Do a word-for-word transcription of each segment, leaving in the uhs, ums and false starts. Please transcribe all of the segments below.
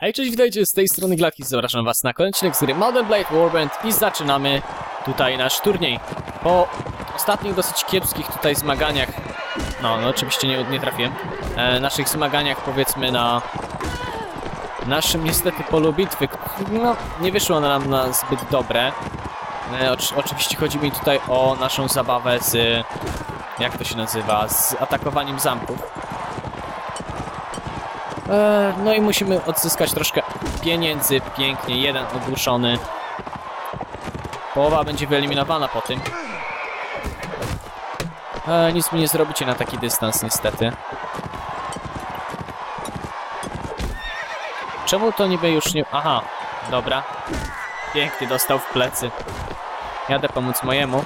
Hej, cześć, witajcie, z tej strony Glaki, zapraszam was na kolejny odcinek z gry Mount & Blade Warband i zaczynamy tutaj nasz turniej. Po ostatnich dosyć kiepskich tutaj zmaganiach, no, no oczywiście nie, nie trafiłem, e, naszych zmaganiach powiedzmy na naszym niestety polu bitwy, no nie wyszło nam na zbyt dobre. E, oczy, oczywiście chodzi mi tutaj o naszą zabawę z, jak to się nazywa, z atakowaniem zamków. E, no i musimy odzyskać troszkę pieniędzy, pięknie, jeden ogłuszony. Połowa będzie wyeliminowana po tym. E, nic mi nie zrobicie na taki dystans niestety. Czemu to niby już nie... Aha, dobra. Pięknie, dostał w plecy. Jadę pomóc mojemu.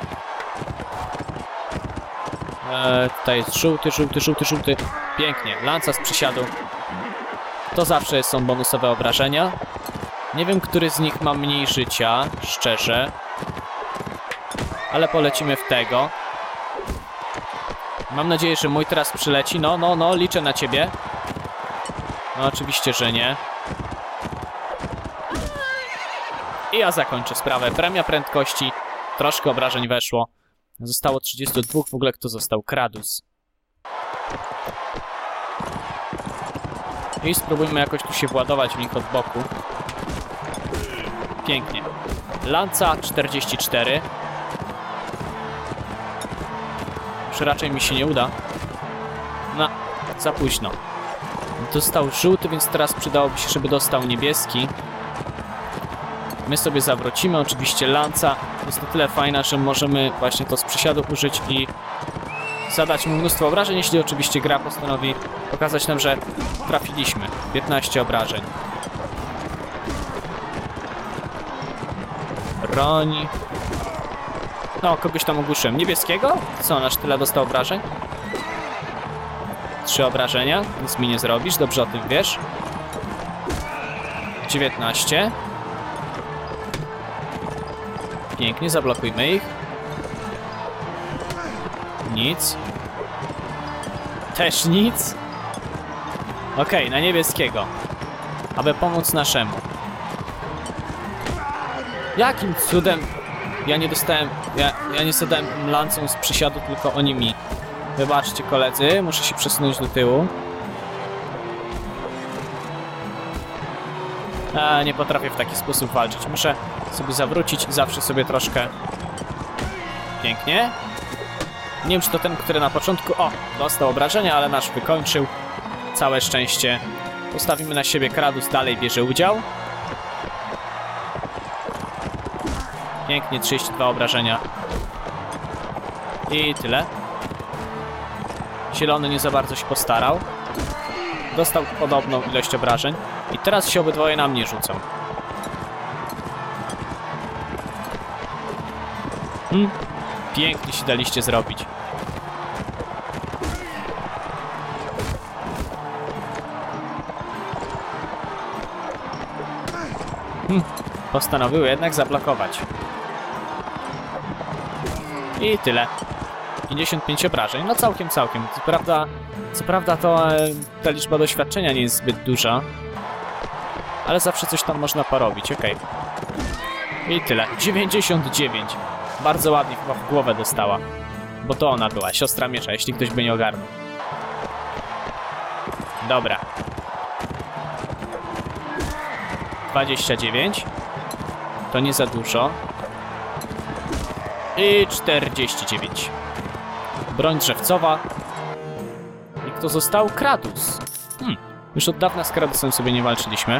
E, tutaj jest żółty, żółty, żółty, żółty. Pięknie, lanca z przysiadu. To zawsze są bonusowe obrażenia. Nie wiem, który z nich ma mniej życia, szczerze. Ale polecimy w tego. Mam nadzieję, że mój teraz przyleci. No, no, no, liczę na ciebie. No, oczywiście, że nie. I ja zakończę sprawę. Premia prędkości. Troszkę obrażeń weszło. Zostało trzydzieści dwa. W ogóle kto został? Kradus. I spróbujmy jakoś tu się władować w nich od boku. Pięknie. Lanca czterdzieści cztery. Już raczej mi się nie uda. No, za późno. Dostał żółty, więc teraz przydałoby się, żeby dostał niebieski. My sobie zawrócimy. Oczywiście lanca jest na tyle fajna, że możemy właśnie to z przysiadu użyć i zadać mu mnóstwo obrażeń, jeśli oczywiście gra postanowi pokazać nam, że trafiliśmy. piętnaście obrażeń. Broń. No, kogoś tam ogłuszyłem. Niebieskiego? Co, nasz tyle dostał obrażeń? Trzy obrażenia. Nic mi nie zrobisz, dobrze o tym wiesz. dziewiętnaście. Pięknie, zablokujmy ich. Nic. Też nic. Okej, okay, na niebieskiego. Aby pomóc naszemu. Jakim cudem ja nie dostałem... Ja, ja nie zadałem lancą z przysiadu, tylko oni mi. Wybaczcie koledzy, muszę się przesunąć do tyłu. A, nie potrafię w taki sposób walczyć. Muszę sobie zawrócić i zawsze sobie troszkę... Pięknie. Nie wiem, czy to ten, który na początku... O, dostał obrażenia, ale nasz wykończył. Całe szczęście. Postawimy na siebie. Kradus dalej bierze udział. Pięknie, trzydzieści dwa obrażenia. I tyle. Zielony nie za bardzo się postarał. Dostał podobną ilość obrażeń. I teraz się obydwoje na mnie rzucą. Hmm. Pięknie się daliście zrobić. Hmm. Postanowiły jednak zablokować. I tyle. pięćdziesiąt pięć obrażeń. No całkiem, całkiem. Co prawda, co prawda to e, ta liczba doświadczenia nie jest zbyt duża. Ale zawsze coś tam można porobić. Okej. Okay. I tyle. dziewięćdziesiąt dziewięć. Bardzo ładnie chyba w głowę dostała. Bo to ona była, siostra miecza, jeśli ktoś by nie ogarnął. Dobra. dwadzieścia dziewięć. To nie za dużo. I czterdzieści dziewięć. Broń drzewcowa. I kto został? Kradus. Hmm. Już od dawna z Kradusem sobie nie walczyliśmy.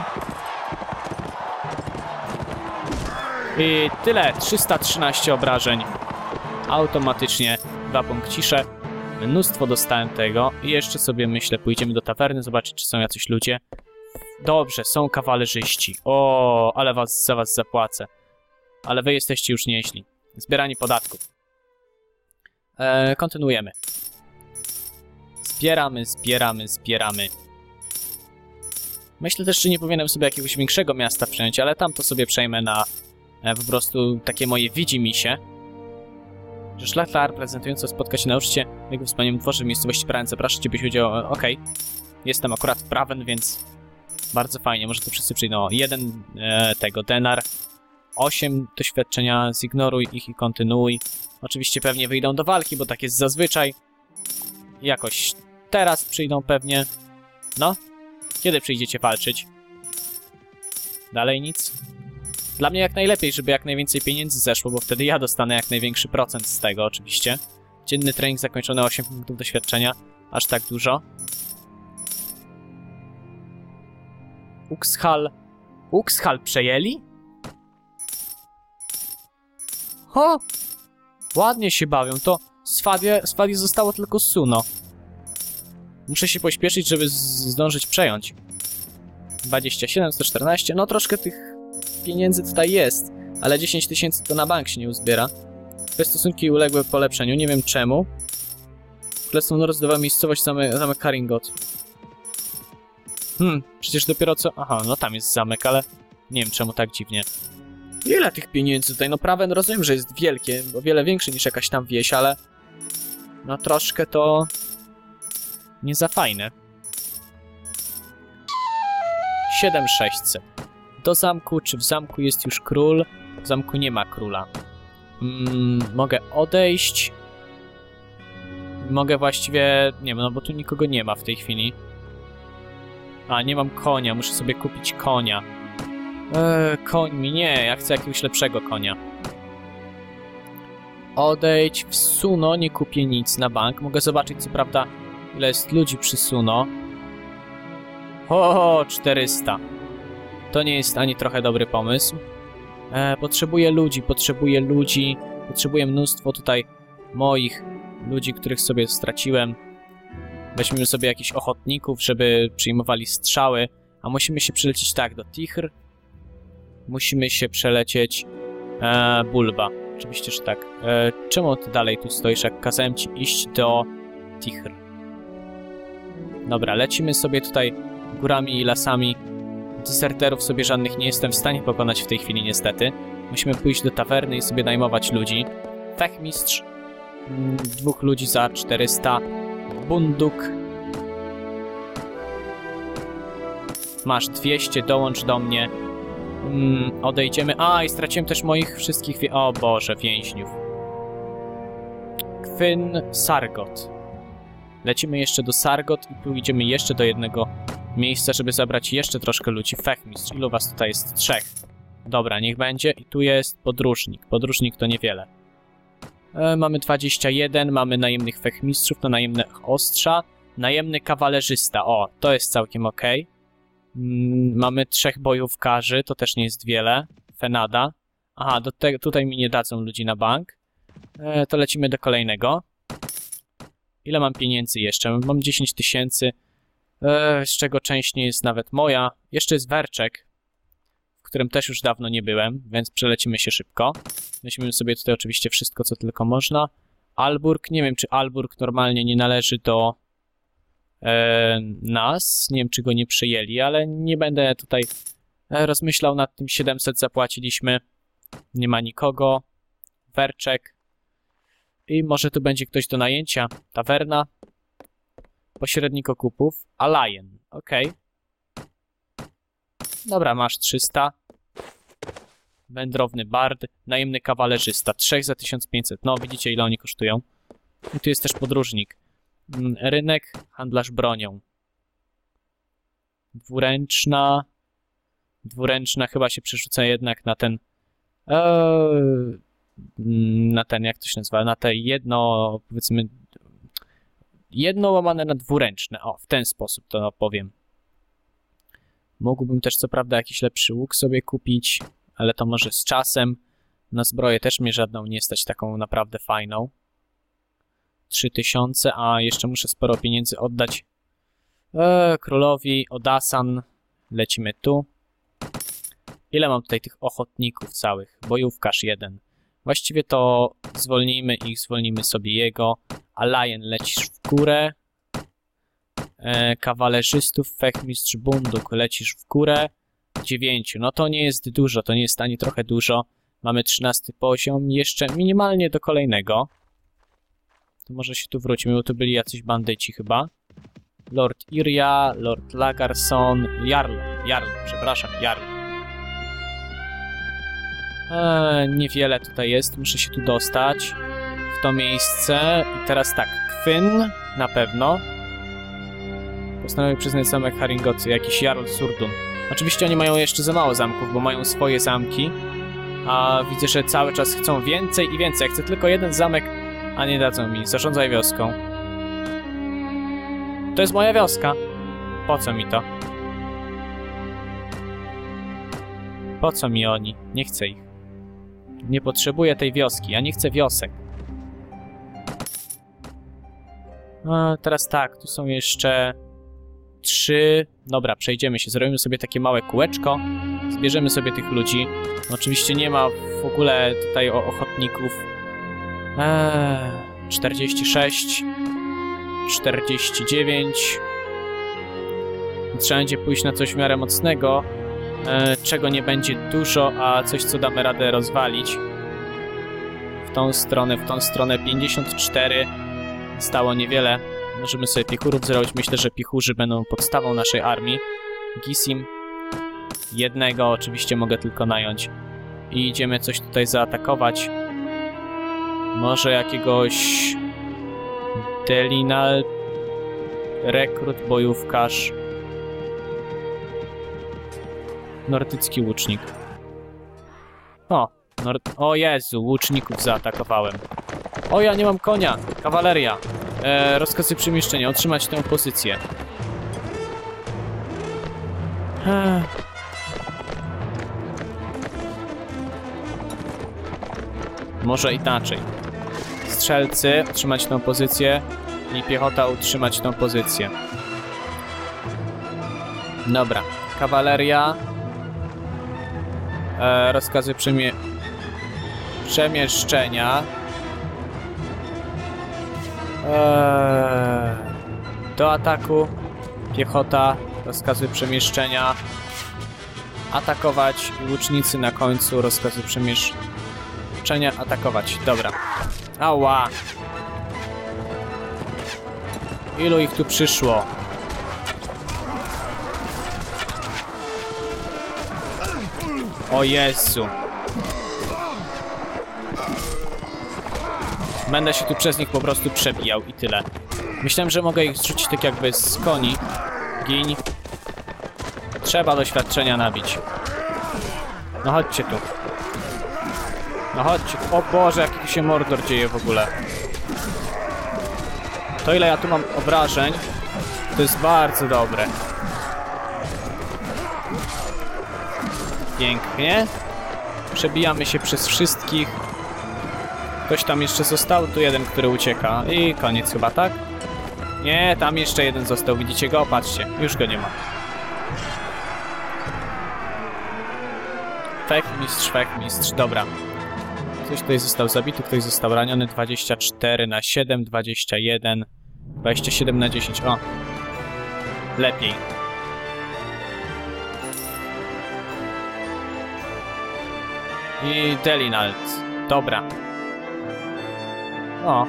I tyle. trzysta trzynaście obrażeń. Automatycznie dwa punkcisze. Mnóstwo dostałem tego. I jeszcze sobie myślę, pójdziemy do tawerny, zobaczyć, czy są jacyś ludzie. Dobrze, są kawalerzyści. O, ale was, za was zapłacę. Ale wy jesteście już nieźli. Zbieranie podatków. Eee, kontynuujemy. Zbieramy, zbieramy, zbieramy. Myślę też, że nie powinienem sobie jakiegoś większego miasta przejąć, ale tam to sobie przejmę na e, po prostu takie moje widzimisię. Że szlachta prezentująca spotka się na uczcie w jego wspaniałym dworze w miejscowości Prawen. Zapraszam cię, byś udział. Okej. Okay. Jestem akurat Prawen, więc Bardzo fajnie, może tu wszyscy przyjdą. O, jeden e, tego denar. osiem doświadczenia, zignoruj ich i kontynuuj. Oczywiście pewnie wyjdą do walki, bo tak jest zazwyczaj. Jakoś teraz przyjdą pewnie. No, kiedy przyjdziecie walczyć? Dalej nic? Dla mnie jak najlepiej, żeby jak najwięcej pieniędzy zeszło, bo wtedy ja dostanę jak największy procent z tego oczywiście. Dzienny trening zakończony, osiem punktów doświadczenia. Aż tak dużo. Uxkhal. Uxkhal przejęli? Ho! Ładnie się bawią, to Swadie, Swadie zostało tylko Suno. Muszę się pośpieszyć, żeby zdążyć przejąć. dwadzieścia siedem, sto czternaście, no troszkę tych pieniędzy tutaj jest, ale dziesięć tysięcy to na bank się nie uzbiera. Te stosunki uległy polepszeniu, nie wiem czemu. Królestwo rozdawa miejscowość zamek, zamek Karingot. Hmm, przecież dopiero co... Aha, no tam jest zamek, ale nie wiem czemu tak dziwnie. Ile tych pieniędzy tutaj? No prawie rozumiem, że jest wielkie, o wiele większe niż jakaś tam wieś, ale... No troszkę to... nie za fajne. siedem tysięcy sześćset. Do zamku, czy w zamku jest już król? W zamku nie ma króla. Mm, mogę odejść. Mogę właściwie... Nie wiem, no bo tu nikogo nie ma w tej chwili. A, nie mam konia, muszę sobie kupić konia. Eee, koń mi nie, ja chcę jakiegoś lepszego konia. Odejdź w Suno, nie kupię nic na bank. Mogę zobaczyć co prawda ile jest ludzi przy Suno. O, czterysta. To nie jest ani trochę dobry pomysł. Eee, potrzebuję ludzi, potrzebuję ludzi. Potrzebuję mnóstwo tutaj moich ludzi, których sobie straciłem. Weźmiemy sobie jakichś ochotników, żeby przyjmowali strzały. A musimy się przelecieć tak, do Tichr. Musimy się przelecieć... E, Bulba. Oczywiście, że tak. E, czemu ty dalej tu stoisz, jak kazałem ci iść do Tichr? Dobra, lecimy sobie tutaj górami i lasami. Deserterów sobie żadnych nie jestem w stanie pokonać w tej chwili niestety. Musimy pójść do tawerny i sobie najmować ludzi. Fechmistrz. Dwóch ludzi za czterysta. Bunduk. Masz dwieście, dołącz do mnie. Mm, odejdziemy. A, i straciłem też moich wszystkich... Wie... O Boże, więźniów. Kwyn Sargot. Lecimy jeszcze do Sargot i pójdziemy jeszcze do jednego miejsca, żeby zabrać jeszcze troszkę ludzi. Fechmistrz. Ilu was tutaj jest? Trzech. Dobra, niech będzie. I tu jest podróżnik. Podróżnik to niewiele. E, mamy dwadzieścia jeden, mamy najemnych fechmistrzów, to najemne ostrza. Najemny kawalerzysta. O, to jest całkiem ok. Mm, mamy trzech bojówkarzy, to też nie jest wiele. Fenada. Aha, do te, tutaj mi nie dadzą ludzi na bank. E, to lecimy do kolejnego. Ile mam pieniędzy jeszcze? Mam dziesięć tysięcy, e, z czego część nie jest nawet moja. Jeszcze jest Werczek, w którym też już dawno nie byłem, więc przelecimy się szybko. Weźmiemy sobie tutaj oczywiście wszystko, co tylko można. Alburg, nie wiem, czy Alburg normalnie nie należy do e, nas. Nie wiem, czy go nie przyjęli, ale nie będę tutaj e, rozmyślał nad tym. siedemset zapłaciliśmy. Nie ma nikogo. Werczek. I może tu będzie ktoś do najęcia. Tawerna. Pośrednik okupów. Alajen. Okej. Okay. Dobra, masz trzysta. Wędrowny bard. Najemny kawalerzysta. Trzech za tysiąc pięćset. No, widzicie, ile oni kosztują. I tu jest też podróżnik. Rynek. Handlarz bronią. Dwuręczna. Dwuręczna chyba się przerzuca jednak na ten... Eee, na ten, jak to się nazywa? Na te jedno, powiedzmy... Jedno łamane na dwuręczne. O, w ten sposób to powiem. Mógłbym też co prawda jakiś lepszy łuk sobie kupić, ale to może z czasem. Na zbroję też mnie żadną nie stać, taką naprawdę fajną. trzy tysiące, a jeszcze muszę sporo pieniędzy oddać eee, królowi. Odasan. Lecimy tu. Ile mam tutaj tych ochotników całych? Bojówkarz jeden. Właściwie to zwolnijmy ich, zwolnimy sobie jego. Alajen, lecisz w górę. E, kawalerzystów, fechmistrz, bunduk, lecisz w górę. Dziewięciu. No to nie jest dużo, to nie jest ani trochę dużo. Mamy trzynasty poziom, jeszcze minimalnie do kolejnego. To może się tu wrócimy, bo tu byli jacyś bandyci chyba. Lord Iria, Lord Lagarson, Jarl, Jarl, przepraszam, Jarl. Eee, niewiele tutaj jest, muszę się tu dostać. W to miejsce. I teraz tak, Kwyn na pewno. Postanowił przyznać zamek Haringocy, jakiś Jarl Surdun. Oczywiście oni mają jeszcze za mało zamków, bo mają swoje zamki. A widzę, że cały czas chcą więcej i więcej. Ja chcę tylko jeden zamek, a nie dadzą mi. Zarządzaj wioską. To jest moja wioska. Po co mi to? Po co mi oni? Nie chcę ich. Nie potrzebuję tej wioski. Ja nie chcę wiosek. A teraz tak, tu są jeszcze trzy. Dobra, przejdziemy się. Zrobimy sobie takie małe kółeczko. Zbierzemy sobie tych ludzi. Oczywiście nie ma w ogóle tutaj ochotników. Eee, czterdzieści sześć. czterdzieści dziewięć. Trzeba będzie pójść na coś w miarę mocnego, e, czego nie będzie dużo, a coś, co damy radę rozwalić. W tą stronę, w tą stronę pięćdziesiąt cztery. Stało niewiele. Możemy sobie piechurów zrobić. Myślę, że pichurzy będą podstawą naszej armii. Gisim. Jednego oczywiście mogę tylko nająć. I idziemy coś tutaj zaatakować. Może jakiegoś... Delinal... Rekrut, bojówkarz. Nordycki łucznik. O, nord... o Jezu, łuczników zaatakowałem. O, ja nie mam konia. Kawaleria. E, rozkazy przemieszczenia. Otrzymać tę pozycję. Ech. Może inaczej. Strzelcy utrzymać tę pozycję i piechota utrzymać tę pozycję. Dobra. Kawaleria. E, rozkazy przemie... przemieszczenia. E, do ataku. Piechota. Rozkazy przemieszczenia. Atakować. I łucznicy na końcu. Rozkazy przemieszczenia. Atakować. Dobra. Ała. Ilu ich tu przyszło? O Jezu. Będę się tu przez nich po prostu przebijał i tyle. Myślałem, że mogę ich zrzucić tak jakby z koni. Giń. Trzeba doświadczenia nabić. No chodźcie tu. No chodźcie. O Boże, jaki tu się Mordor dzieje w ogóle. To ile ja tu mam obrażeń, to jest bardzo dobre. Pięknie. Przebijamy się przez wszystkich. Ktoś tam jeszcze został, tu jeden, który ucieka. I koniec chyba, tak? Nie, tam jeszcze jeden został, widzicie go? Patrzcie, już go nie ma. Fechmistrz, fechmistrz, dobra. Ktoś tutaj został zabity, ktoś został raniony. Dwadzieścia cztery na siedem, dwadzieścia jeden, dwadzieścia siedem na dziesięć, o. Lepiej. I Delinalt. Dobra. O.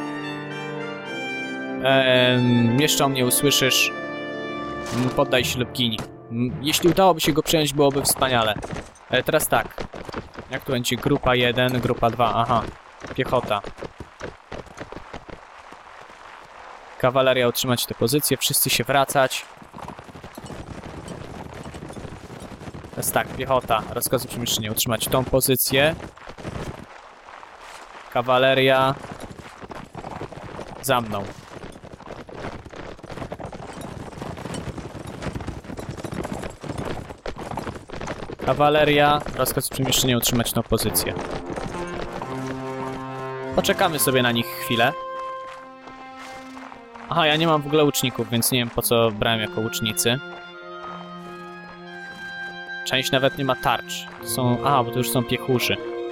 Ehm, jeszcze o mnie usłyszysz. Poddaj się lub giń. Jeśli udałoby się go przejąć, byłoby wspaniale. E, teraz tak. Jak tu będzie? Grupa jeden, grupa dwa. Aha. Piechota. Kawaleria utrzymać tę pozycję. Wszyscy się wracać. Teraz tak. Piechota. Rozkazu przemieszczenia. Utrzymać tą pozycję. Kawaleria. Za mną. Kawaleria. Rozkaz przemieszczenia. Utrzymać tą pozycję. Poczekamy sobie na nich chwilę. Aha, ja nie mam w ogóle łuczników, więc nie wiem, po co brałem jako łucznicy. Część nawet nie ma tarcz. To są... Aha, bo to już są piechurzy.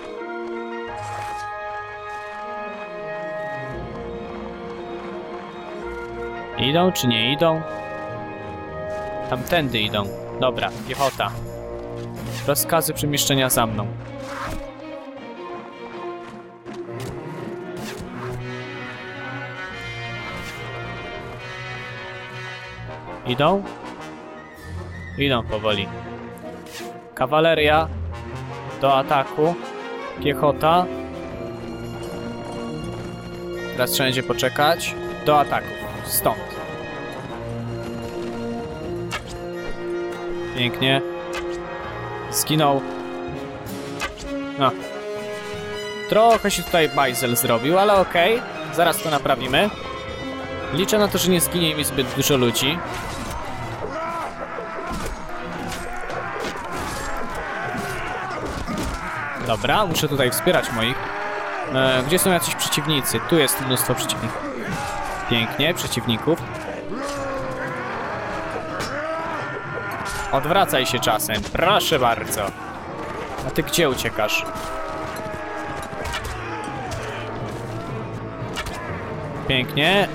Idą czy nie idą? Tamtędy idą. Dobra, piechota. Rozkazy przemieszczenia za mną. Idą? Idą powoli. Kawaleria do ataku. Piechota. Teraz trzeba będzie poczekać. Do ataku. Stąd. Pięknie. Zginął. No. Trochę się tutaj bajzel zrobił, ale okej. Okay. Zaraz to naprawimy. Liczę na to, że nie zginie mi zbyt dużo ludzi. Dobra, muszę tutaj wspierać moich. E, gdzie są jacyś przeciwnicy? Tu jest mnóstwo przeciwników. Pięknie, przeciwników. Odwracaj się czasem, proszę bardzo. A ty gdzie uciekasz? Pięknie.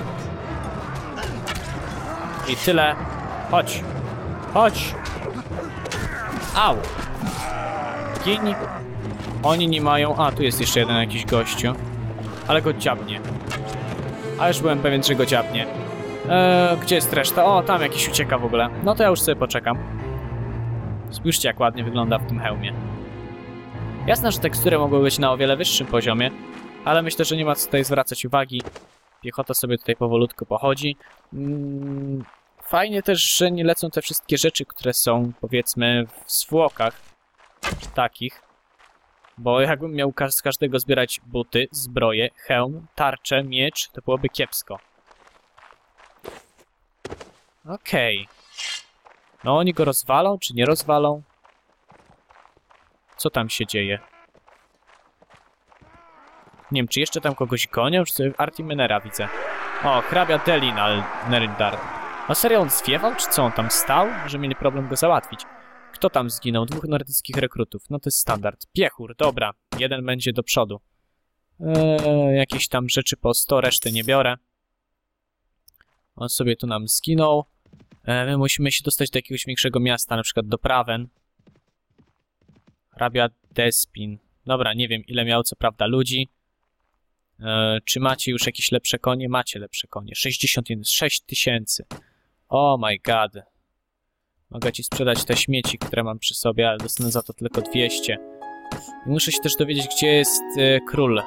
I tyle. Chodź. Chodź. Au. Gin. Oni nie mają... A, tu jest jeszcze jeden jakiś gościu. Ale go dziabnie. A już byłem pewien, że go dziabnie. Eee, gdzie jest reszta? O, tam jakiś ucieka w ogóle. No to ja już sobie poczekam. Spójrzcie, jak ładnie wygląda w tym hełmie. Jasne, że tekstury mogły być na o wiele wyższym poziomie, ale myślę, że nie ma co tutaj zwracać uwagi. Piechota sobie tutaj powolutku pochodzi. Mm, fajnie też, że nie lecą te wszystkie rzeczy, które są, powiedzmy, w zwłokach takich. Bo jakbym miał z każdego zbierać buty, zbroję, hełm, tarczę, miecz, to byłoby kiepsko. Okej. Okay. No oni go rozwalą, czy nie rozwalą? Co tam się dzieje? Nie wiem, czy jeszcze tam kogoś gonią, czy sobie Artimenera widzę. O, hrabia Delinal Nerindar. A serio on zwiewał, czy co on tam stał? Że mieli problem go załatwić. Kto tam zginął? Dwóch nordyckich rekrutów. No to jest standard. Piechur, dobra. Jeden będzie do przodu. Eee, jakieś tam rzeczy po sto, reszty nie biorę. On sobie tu nam zginął. Eee, my musimy się dostać do jakiegoś większego miasta, na przykład do Prawen. Hrabia Despin. Dobra, nie wiem ile miał co prawda ludzi. Eee, czy macie już jakieś lepsze konie? Macie lepsze konie. sześćdziesiąt jeden, sześć tysięcy. Oh my god. Mogę ci sprzedać te śmieci, które mam przy sobie, ale dostanę za to tylko dwieście. I muszę się też dowiedzieć, gdzie jest e, król.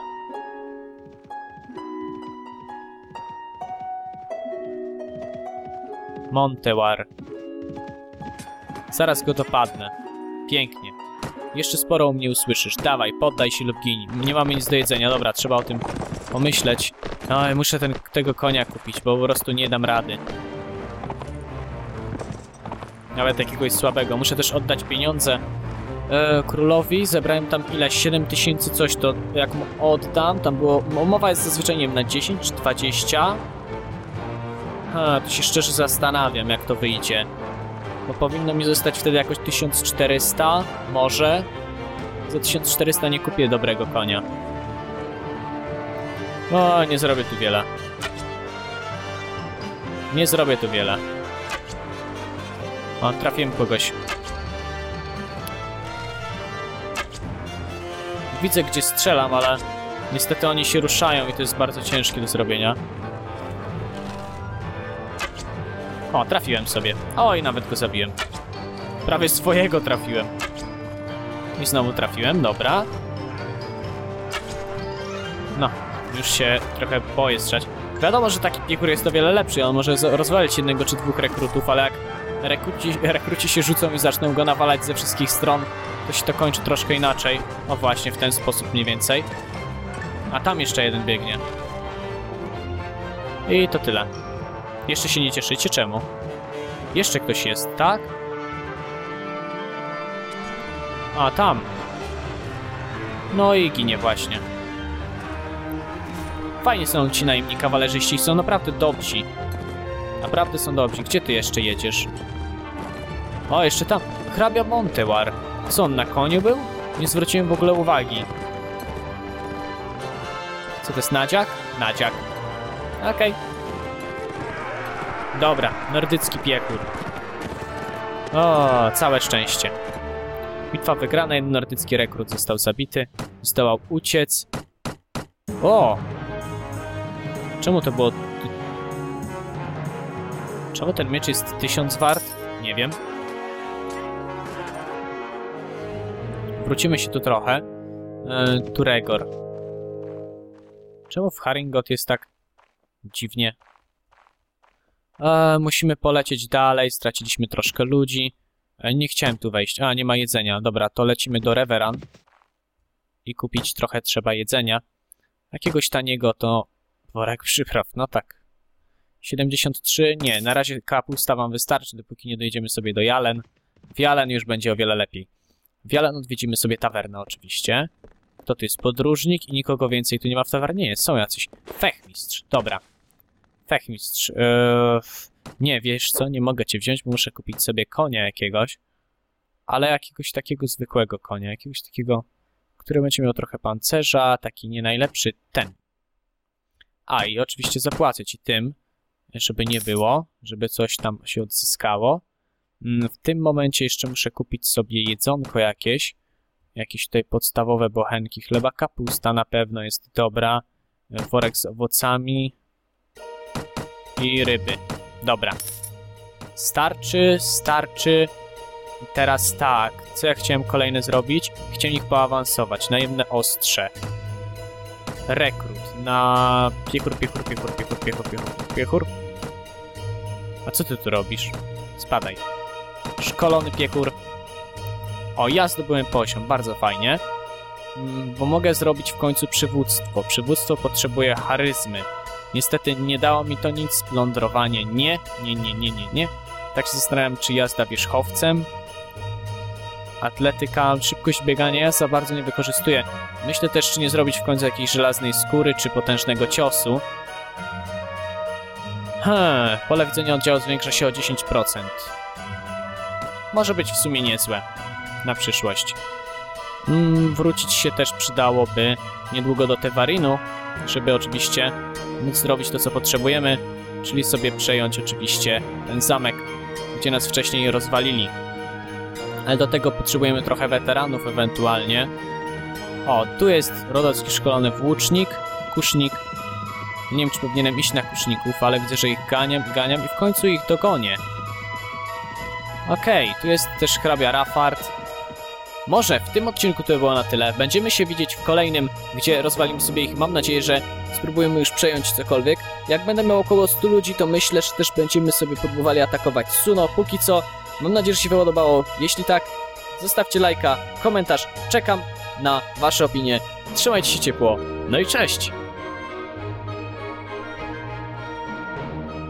Montewar. Zaraz go dopadnę. Pięknie. Jeszcze sporo u mnie usłyszysz. Dawaj, poddaj się lub gin. Nie mamy nic do jedzenia. Dobra, trzeba o tym pomyśleć. Oj, muszę ten, tego konia kupić, bo po prostu nie dam rady. Nawet jakiegoś słabego. Muszę też oddać pieniądze e, królowi. Zebrałem tam ile? siedem tysięcy coś, to jak mu oddam, tam było... Umowa jest zazwyczaj, nie wiem, na dziesięć czy dwadzieścia. Ha, to się szczerze zastanawiam, jak to wyjdzie. Bo powinno mi zostać wtedy jakoś tysiąc czterysta, może. Za tysiąc czterysta nie kupię dobrego konia. O, nie zrobię tu wiele. Nie zrobię tu wiele. O, trafiłem kogoś. Widzę, gdzie strzelam, ale niestety oni się ruszają i to jest bardzo ciężkie do zrobienia. O, trafiłem sobie. Oj, nawet go zabiłem. Prawie swojego trafiłem. I znowu trafiłem, dobra. No, już się trochę boję strzelać. Wiadomo, że taki piechur jest o wiele lepszy. On może rozwalić jednego czy dwóch rekrutów, ale jak rekruci, rekruci się rzucą i zaczną go nawalać ze wszystkich stron, to się to kończy troszkę inaczej. O właśnie, w ten sposób mniej więcej. A tam jeszcze jeden biegnie. I to tyle. Jeszcze się nie cieszycie? Czemu? Jeszcze ktoś jest, tak? A, tam. No i ginie właśnie. Fajnie są ci najemni kawalerzyści, są naprawdę dobrzy. Naprawdę są dobrzy. Gdzie ty jeszcze jedziesz? O, jeszcze tam. Hrabia Montewar. Co, on na koniu był? Nie zwróciłem w ogóle uwagi. Co to jest, nadziak? Nadziak. Okej. Okay. Dobra, nordycki piechur. O, całe szczęście. Bitwa wygrana, jeden nordycki rekrut został zabity. Zdołał uciec. O! Czemu to było... Czemu ten miecz jest tysiąc wart? Nie wiem. wrócimy się tu trochę. Yy, Turegor. Czemu w Haringot jest tak dziwnie? E, musimy polecieć dalej, straciliśmy troszkę ludzi. E, nie chciałem tu wejść. A, nie ma jedzenia. Dobra, to lecimy do Reveran. I kupić trochę trzeba jedzenia. Jakiegoś taniego to worek przypraw, no tak. siedemdziesiąt trzy, nie, na razie kapusta wam wystarczy, dopóki nie dojedziemy sobie do Jalen. W Jalen już będzie o wiele lepiej. W Jalen odwiedzimy sobie tawernę oczywiście. To tu jest podróżnik i nikogo więcej tu nie ma w tawernie. Nie, są jacyś. Fechmistrz, dobra. Fechmistrz. Eee, nie, wiesz co, nie mogę cię wziąć, bo muszę kupić sobie konia jakiegoś. Ale jakiegoś takiego zwykłego konia, jakiegoś takiego, który będzie miał trochę pancerza, taki nie najlepszy, ten. A i oczywiście zapłacę ci tym, żeby nie było, żeby coś tam się odzyskało. W tym momencie jeszcze muszę kupić sobie jedzonko jakieś. Jakieś tutaj podstawowe bochenki, chleba, kapusta na pewno jest dobra. Worek z owocami. I ryby. Dobra. Starczy, starczy. I teraz tak, co ja chciałem kolejne zrobić? Chciałem ich poawansować. Najemne ostrze. Rekrut. Na piechur, piechur, piechur, piechur, piechur, piechur, piechur. A co ty tu robisz? Spadaj. Szkolony piechur. O, ja zdobyłem poziom, bardzo fajnie. Bo mogę zrobić w końcu przywództwo. Przywództwo potrzebuje charyzmy. Niestety nie dało mi to nic. Plądrowanie nie, nie, nie, nie, nie, nie. Tak się zastanawiam, czy jazda wierzchowcem. Atletyka, szybkość biegania ja za bardzo nie wykorzystuję. Myślę też, czy nie zrobić w końcu jakiejś żelaznej skóry, czy potężnego ciosu. Hmm, pole widzenia oddziału zwiększa się o dziesięć procent. Może być w sumie niezłe na przyszłość. Mm, wrócić się też przydałoby niedługo do Tevarinu, żeby oczywiście móc zrobić to, co potrzebujemy, czyli sobie przejąć oczywiście ten zamek, gdzie nas wcześniej rozwalili. Ale do tego potrzebujemy trochę weteranów ewentualnie. O, tu jest rodowski szkolony włócznik, kusznik. Nie wiem, czy powinienem iść na kuszników, ale widzę, że ich ganiam i ganiam i w końcu ich dogonię. Okej, okay, tu jest też hrabia Rafart. Może w tym odcinku to by było na tyle. Będziemy się widzieć w kolejnym, gdzie rozwalimy sobie ich. Mam nadzieję, że spróbujemy już przejąć cokolwiek. Jak będę miał około stu ludzi, to myślę, że też będziemy sobie próbowali atakować Suno. Póki co, mam nadzieję, że się podobało. Jeśli tak, zostawcie lajka, komentarz. Czekam na wasze opinie. Trzymajcie się ciepło. No i cześć!